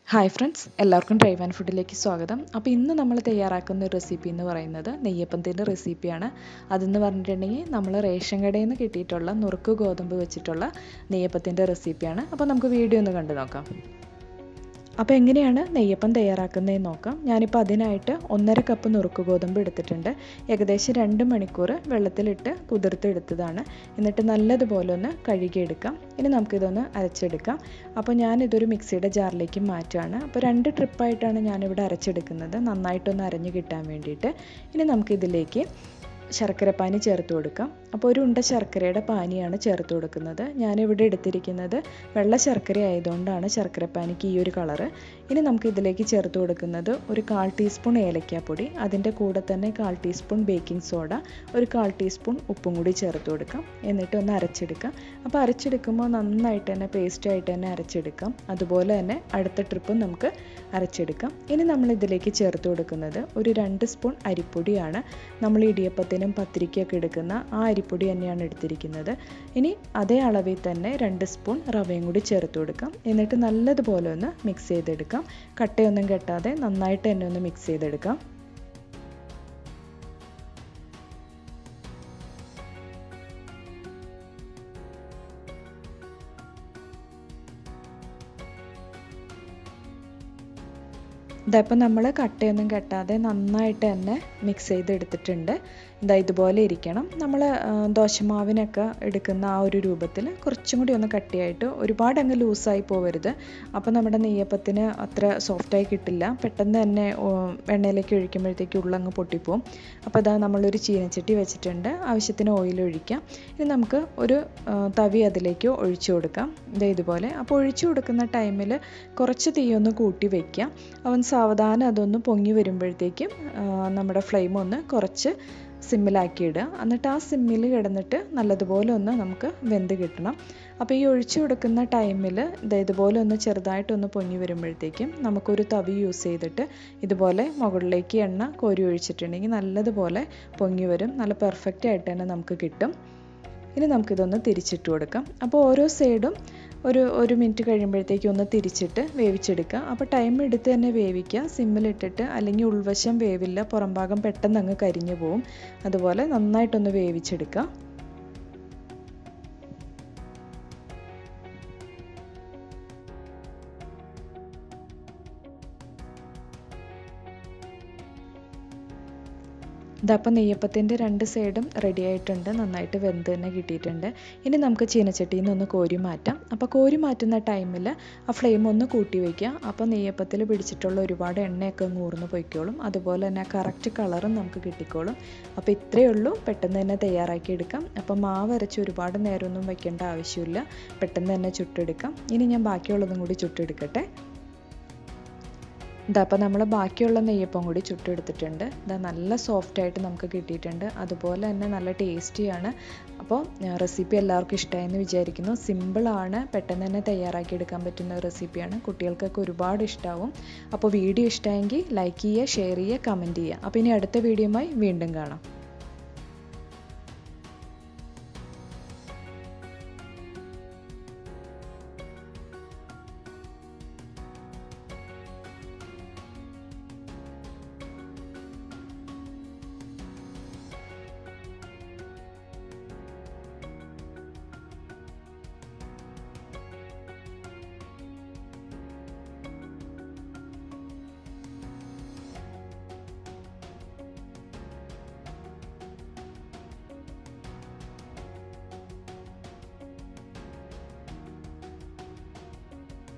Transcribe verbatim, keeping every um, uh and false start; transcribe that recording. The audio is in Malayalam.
ഹായ് ഫ്രണ്ട്സ്, എല്ലാവർക്കും ഡ്രൈവ് ആൻഡ് ഫുഡിലേക്ക് സ്വാഗതം. അപ്പോൾ ഇന്ന് നമ്മൾ തയ്യാറാക്കുന്ന റെസിപ്പി എന്ന് പറയുന്നത് നെയ്യപ്പത്തിൻ്റെ റെസിപ്പിയാണ്. അതെന്ന് പറഞ്ഞിട്ടുണ്ടെങ്കിൽ നമ്മൾ റേഷൻ കടയിൽ നിന്ന് കിട്ടിയിട്ടുള്ള നുറുക്ക് ഗോതമ്പ് വെച്ചിട്ടുള്ള നെയ്യപ്പത്തിൻ്റെ റെസിപ്പിയാണ്. അപ്പോൾ നമുക്ക് വീഡിയോ ഒന്ന് കണ്ടു നോക്കാം. അപ്പോൾ എങ്ങനെയാണ് നെയ്യപ്പം തയ്യാറാക്കുന്നതെന്ന് നോക്കാം. ഞാനിപ്പോൾ അതിനായിട്ട് ഒന്നര കപ്പ് നുറുക്ക് ഗോതമ്പ് എടുത്തിട്ടുണ്ട്. ഏകദേശം രണ്ട് മണിക്കൂർ വെള്ളത്തിലിട്ട് കുതിർത്തെടുത്തതാണ്. എന്നിട്ട് നല്ലതുപോലെ ഒന്ന് കഴുകിയെടുക്കാം. ഇനി നമുക്കിതൊന്ന് അരച്ചെടുക്കാം. അപ്പോൾ ഞാനിതൊരു മിക്സിയുടെ ജാറിലേക്ക് മാറ്റുകയാണ്. അപ്പോൾ രണ്ട് ട്രിപ്പായിട്ടാണ് ഞാനിവിടെ അരച്ചെടുക്കുന്നത്, നന്നായിട്ടൊന്ന് അരഞ്ഞു കിട്ടാൻ വേണ്ടിയിട്ട്. ഇനി നമുക്കിതിലേക്ക് ശർക്കര പാനി ചേർത്ത് കൊടുക്കാം. അപ്പോൾ ഒരു ഉണ്ട ശർക്കരയുടെ പാനിയാണ് ചേർത്ത് കൊടുക്കുന്നത്. ഞാനിവിടെ എടുത്തിരിക്കുന്നത് വെള്ള ശർക്കര ആയതുകൊണ്ടാണ് ശർക്കരപ്പാനിക്ക് ഈ ഒരു കളറ്. ഇനി നമുക്ക് ഇതിലേക്ക് ചേർത്ത് കൊടുക്കുന്നത് ഒരു കാൽ ടീസ്പൂൺ ഏലക്കാപ്പൊടി, അതിൻ്റെ കൂടെ തന്നെ കാൽ ടീസ്പൂൺ ബേക്കിംഗ് സോഡ, ഒരു കാൽ ടീസ്പൂൺ ഉപ്പും കൂടി ചേർത്ത് കൊടുക്കാം. എന്നിട്ട് ഒന്ന് അരച്ചെടുക്കാം. അപ്പോൾ അരച്ചെടുക്കുമ്പോൾ നന്നായിട്ട് തന്നെ പേസ്റ്റായിട്ട് തന്നെ അരച്ചെടുക്കാം. അതുപോലെ തന്നെ അടുത്ത ട്രിപ്പും നമുക്ക് അരച്ചെടുക്കാം. ഇനി നമ്മൾ ഇതിലേക്ക് ചേർത്ത് കൊടുക്കുന്നത് ഒരു രണ്ട് സ്പൂൺ അരിപ്പൊടിയാണ്. നമ്മൾ ഇടിയപ്പത്തിനും പത്തിരിക്കൊക്കെ എടുക്കുന്ന ആ അരിപ്പൊടി തന്നെയാണ് എടുത്തിരിക്കുന്നത്. ഇനി അതേ അളവിൽ തന്നെ രണ്ട് സ്പൂൺ റവയും കൂടി ചേർത്ത് കൊടുക്കാം. എന്നിട്ട് നല്ലതുപോലെ ഒന്ന് മിക്സ് ചെയ്തെടുക്കാം. കട്ടയൊന്നും കെട്ടാതെ നന്നായിട്ട് തന്നെ ഒന്ന് മിക്സ് ചെയ്തെടുക്കാം. ഇതപ്പോൾ നമ്മൾ കട്ടയൊന്നും കെട്ടാതെ നന്നായിട്ട് തന്നെ മിക്സ് ചെയ്തെടുത്തിട്ടുണ്ട്. ഇതാ ഇതുപോലെ ഇരിക്കണം. നമ്മൾ ദോശമാവിനൊക്കെ എടുക്കുന്ന ആ ഒരു രൂപത്തിൽ കുറച്ചും കൂടി ഒന്ന് കട്ടിയായിട്ട്, ഒരുപാട് അങ്ങ് ലൂസായി പോവരുത്. അപ്പോൾ നമ്മുടെ നെയ്യപ്പത്തിന് അത്ര സോഫ്റ്റായി കിട്ടില്ല. പെട്ടെന്ന് തന്നെ എണ്ണയിലേക്ക് ഒഴിക്കുമ്പോഴത്തേക്ക് ഉള്ളങ്ങ് പൊട്ടിപ്പോവും. അപ്പോൾ ഇതാ നമ്മളൊരു ചീനച്ചട്ടി വെച്ചിട്ടുണ്ട്. ആവശ്യത്തിന് ഓയിൽ ഒഴിക്കാം. ഇനി നമുക്ക് ഒരു തവി അതിലേക്ക് ഒഴിച്ചു കൊടുക്കാം. ഇതാ ഇതുപോലെ. അപ്പോൾ ഒഴിച്ചു കൊടുക്കുന്ന ടൈമിൽ കുറച്ച് തീയൊന്ന് കൂട്ടി വയ്ക്കാം. അവൻ സാവധാനം അതൊന്ന് പൊങ്ങി വരുമ്പോഴത്തേക്കും നമ്മുടെ ഫ്ലെയിം ഒന്ന് കുറച്ച് സിമ്മിലാക്കി ഇടുക. എന്നിട്ട് ആ സിമ്മിൽ കിടന്നിട്ട് നല്ലതുപോലെ ഒന്ന് നമുക്ക് വെന്ത് കിട്ടണം. അപ്പോൾ ഈ ഒഴിച്ചു കൊടുക്കുന്ന ടൈമിൽ ഇതുപോലെ ഒന്ന് ചെറുതായിട്ടൊന്ന് പൊങ്ങി വരുമ്പോഴത്തേക്കും നമുക്കൊരു തവി യൂസ് ചെയ്തിട്ട് ഇതുപോലെ മുകളിലേക്ക് എണ്ണ കോരി ഒഴിച്ചിട്ടുണ്ടെങ്കിൽ നല്ലതുപോലെ പൊങ്ങി വരും. നല്ല പെർഫെക്റ്റ് ആയിട്ട് തന്നെ നമുക്ക് കിട്ടും. ഇനി നമുക്കിതൊന്ന് തിരിച്ചിട്ട് കൊടുക്കാം. അപ്പോൾ ഓരോ സൈഡും ഒരു ഒരു മിനിറ്റ് കഴിയുമ്പോഴത്തേക്കും ഒന്ന് തിരിച്ചിട്ട് വേവിച്ചെടുക്കുക. അപ്പോൾ ടൈം എടുത്ത് തന്നെ വേവിക്കുക, സിമ്മിലിട്ടിട്ട്. അല്ലെങ്കിൽ ഉൾവശം വേവില്ല, പുറം ഭാഗം പെട്ടെന്ന് അങ്ങ് കരിഞ്ഞു പോവും. അതുപോലെ നന്നായിട്ടൊന്ന് വേവിച്ചെടുക്കുക. ഇതപ്പോൾ നെയ്യപ്പത്തിൻ്റെ രണ്ട് സൈഡും റെഡി ആയിട്ടുണ്ട്. നന്നായിട്ട് വെന്ത് തന്നെ കിട്ടിയിട്ടുണ്ട്. ഇനി നമുക്ക് ചീനച്ചട്ടിയിൽ നിന്ന് ഒന്ന് കോരി മാറ്റാം. അപ്പോൾ കോരി മാറ്റുന്ന ടൈമിൽ ആ ഫ്ലെയിം ഒന്ന് കൂട്ടി വയ്ക്കുക. അപ്പോൾ നെയ്യപ്പത്തിൽ പിടിച്ചിട്ടുള്ള ഒരുപാട് എണ്ണയൊക്കെ ഊർന്ന് പൊയ്ക്കോളും. അതുപോലെ തന്നെ കറക്റ്റ് കളറും നമുക്ക് കിട്ടിക്കോളും. അപ്പോൾ ഇത്രയേ ഉള്ളൂ, പെട്ടെന്ന് തന്നെ തയ്യാറാക്കി എടുക്കാം. അപ്പോൾ മാവ് അരച്ച് ഒരുപാട് നേരമൊന്നും വയ്ക്കേണ്ട ആവശ്യമില്ല, പെട്ടെന്ന് തന്നെ ചുട്ടെടുക്കാം. ഇനി ഞാൻ ബാക്കിയുള്ളതും കൂടി ചുട്ടെടുക്കട്ടെ. ഇതാ അപ്പോൾ നമ്മൾ ബാക്കിയുള്ള നെയ്യപ്പം കൂടി ചുട്ടെടുത്തിട്ടുണ്ട്. ഇതാ നല്ല സോഫ്റ്റായിട്ട് നമുക്ക് കിട്ടിയിട്ടുണ്ട്. അതുപോലെ തന്നെ നല്ല ടേസ്റ്റിയാണ്. അപ്പോൾ റെസിപ്പി എല്ലാവർക്കും ഇഷ്ടമായെന്ന് വിചാരിക്കുന്നു. സിമ്പിളാണ്, പെട്ടെന്ന് തന്നെ തയ്യാറാക്കി എടുക്കാൻ പറ്റുന്ന റെസിപ്പിയാണ്. കുട്ടികൾക്കൊക്കെ ഒരുപാട് ഇഷ്ടമാവും. അപ്പോൾ വീഡിയോ ഇഷ്ടമായെങ്കിൽ ലൈക്ക് ചെയ്യുക, ഷെയർ ചെയ്യുക, കമൻറ്റ് ചെയ്യുക. അപ്പോൾ ഇനി അടുത്ത വീഡിയോയുമായി വീണ്ടും കാണാം.